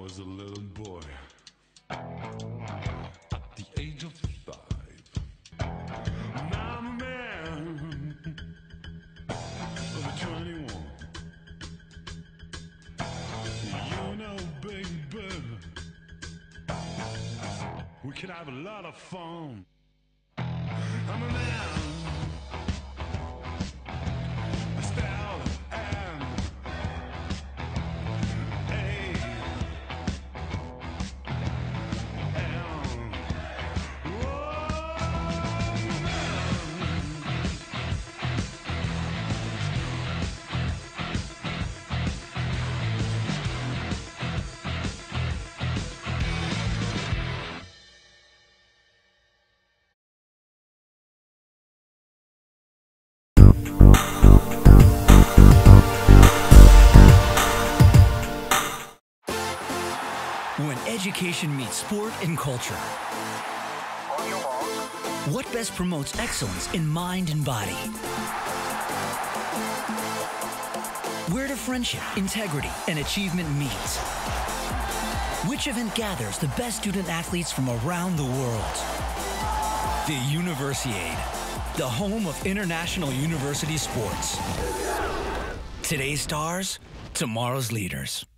was a little boy at the age of 5. Now I'm a man of 21. You know, baby, we can have a lot of fun. I'm a man. When education meets sport and culture. What best promotes excellence in mind and body? Where do friendship, integrity, and achievement meet? Which event gathers the best student athletes from around the world? The Universiade, the home of international university sports. Today's stars, tomorrow's leaders.